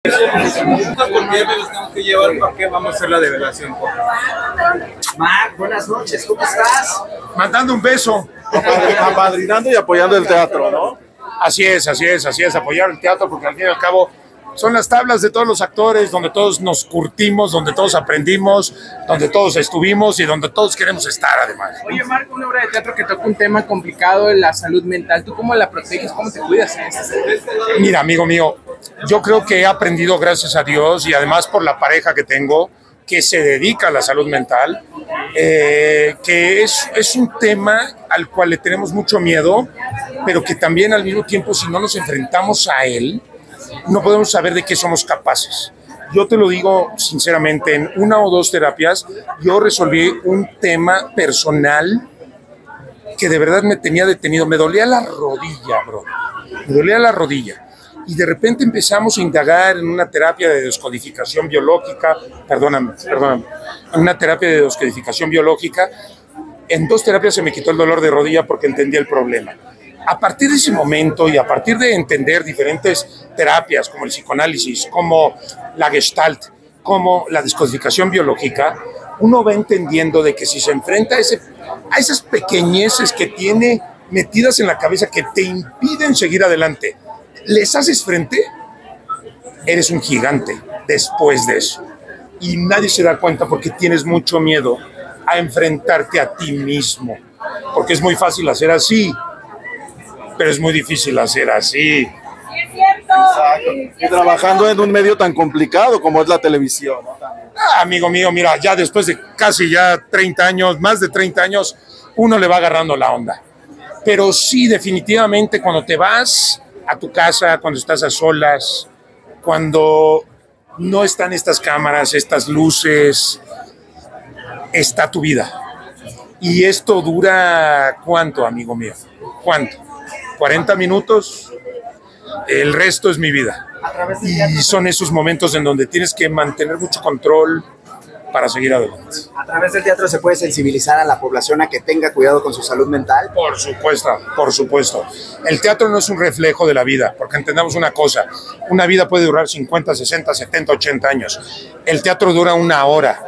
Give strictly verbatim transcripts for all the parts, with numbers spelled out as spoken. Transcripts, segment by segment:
¿Por qué me los tengo que llevar? ¿Para qué vamos a hacer la develación? Marc, buenas noches, ¿cómo estás? Mandando un beso. Apadrinando y apoyando el teatro, ¿no? Así es, así es, así es, apoyar el teatro, porque al fin y al cabo son las tablas de todos los actores, donde todos nos curtimos, donde todos aprendimos, donde todos estuvimos y donde todos queremos estar, además. Oye, Marc, una obra de teatro que toca un tema complicado, la salud mental. ¿Tú cómo la proteges? ¿Cómo te cuidas en este? Mira, amigo mío, yo creo que he aprendido, gracias a Dios, y además por la pareja que tengo, que se dedica a la salud mental, eh, que es, es un tema al cual le tenemos mucho miedo, pero que también al mismo tiempo, si no nos enfrentamos a él, no podemos saber de qué somos capaces. Yo te lo digo sinceramente, en una o dos terapias yo resolví un tema personal que de verdad me tenía detenido. Me dolía la rodilla, bro. Me dolía la rodilla. Y de repente empezamos a indagar en una terapia de descodificación biológica, perdóname, perdóname, en una terapia de descodificación biológica. En dos terapias se me quitó el dolor de rodilla porque entendí el problema. A partir de ese momento y a partir de entender diferentes terapias como el psicoanálisis, como la Gestalt, como la descodificación biológica, uno va entendiendo de que si se enfrenta a, ese, a esas pequeñeces que tiene metidas en la cabeza que te impiden seguir adelante, les haces frente, eres un gigante después de eso. Y nadie se da cuenta porque tienes mucho miedo a enfrentarte a ti mismo. Porque es muy fácil hacer así, pero es muy difícil hacer así. Exacto. Y trabajando en un medio tan complicado como es la televisión, ¿no? Ah, amigo mío, mira, ya después de casi ya treinta años, más de treinta años, uno le va agarrando la onda. Pero sí, definitivamente, cuando te vas a tu casa, cuando estás a solas, cuando no están estas cámaras, estas luces, está tu vida. Y esto dura, ¿cuánto, amigo mío? ¿Cuánto? cuarenta minutos, el resto es mi vida. Y son esos momentos en donde tienes que mantener mucho control para seguir adelante. ¿A través del teatro se puede sensibilizar a la población a que tenga cuidado con su salud mental? Por supuesto, por supuesto. El teatro no es un reflejo de la vida, porque entendamos una cosa, una vida puede durar cincuenta, sesenta, setenta, ochenta años. El teatro dura una hora,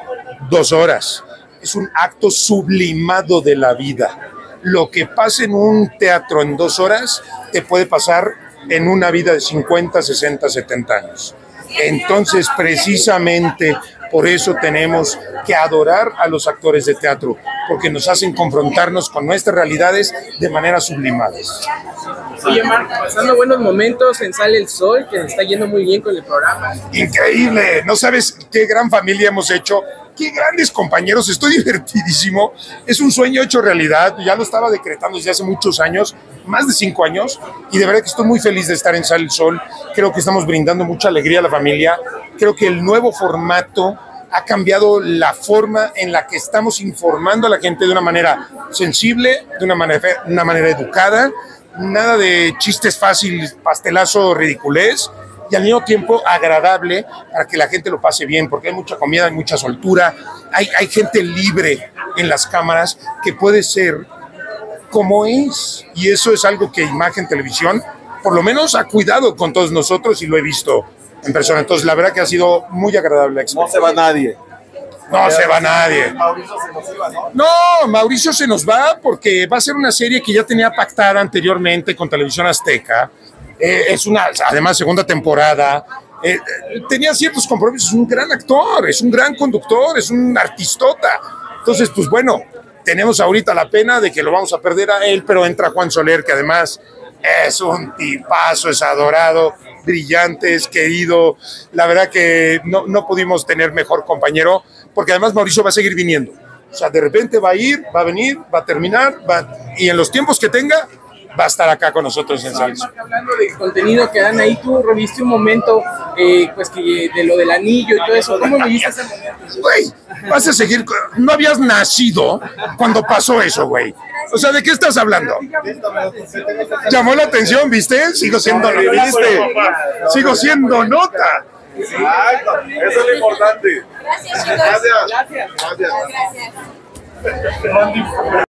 dos horas. Es un acto sublimado de la vida. Lo que pasa en un teatro en dos horas te puede pasar en una vida de cincuenta, sesenta, setenta años. Entonces, precisamente por eso tenemos que adorar a los actores de teatro, porque nos hacen confrontarnos con nuestras realidades de manera sublimadas. Oye, Marc, pasando buenos momentos en Sale el Sol, que se está yendo muy bien con el programa. Increíble, no sabes qué gran familia hemos hecho, qué grandes compañeros, estoy divertidísimo, es un sueño hecho realidad, ya lo estaba decretando desde hace muchos años, más de cinco años, y de verdad que estoy muy feliz de estar en Sale el Sol, creo que estamos brindando mucha alegría a la familia, creo que el nuevo formato ha cambiado la forma en la que estamos informando a la gente de una manera sensible, de una manera, una manera educada, nada de chistes fáciles, pastelazo, ridiculez, y al mismo tiempo agradable para que la gente lo pase bien, porque hay mucha comida, hay mucha soltura, hay, hay gente libre en las cámaras que puede ser como es, y eso es algo que Imagen Televisión por lo menos ha cuidado con todos nosotros y lo he visto en persona. Entonces la verdad que ha sido muy agradable la experiencia. No se va nadie. No se va nadie. Mauricio se nos iba, ¿no? No, Mauricio se nos va porque va a ser una serie que ya tenía pactada anteriormente con Televisión Azteca. Eh, es una, además, segunda temporada. Eh, tenía ciertos compromisos. Es un gran actor, es un gran conductor, es un artistota. Entonces, pues bueno, tenemos ahorita la pena de que lo vamos a perder a él, pero entra Juan Soler, que además es un tipazo, es adorado, brillante, es querido. La verdad que no, no pudimos tener mejor compañero, porque además Mauricio va a seguir viniendo. O sea, de repente va a ir, va a venir, va a terminar, va, y en los tiempos que tenga, va a estar acá con nosotros en Sale el Sol. Hablando de contenido que dan ahí, tú reviste un momento, eh, pues que de lo del anillo y todo eso. ¿Cómo viviste ese momento? Güey, vas a seguir, no habías nacido cuando pasó eso, güey. O sea, ¿de qué estás hablando? Llamó la atención, ¿viste? Sigo siendo, ¿viste? Sigo siendo nota. Exacto, eso es lo importante. Gracias, chicos. Gracias. Gracias. Gracias. Gracias.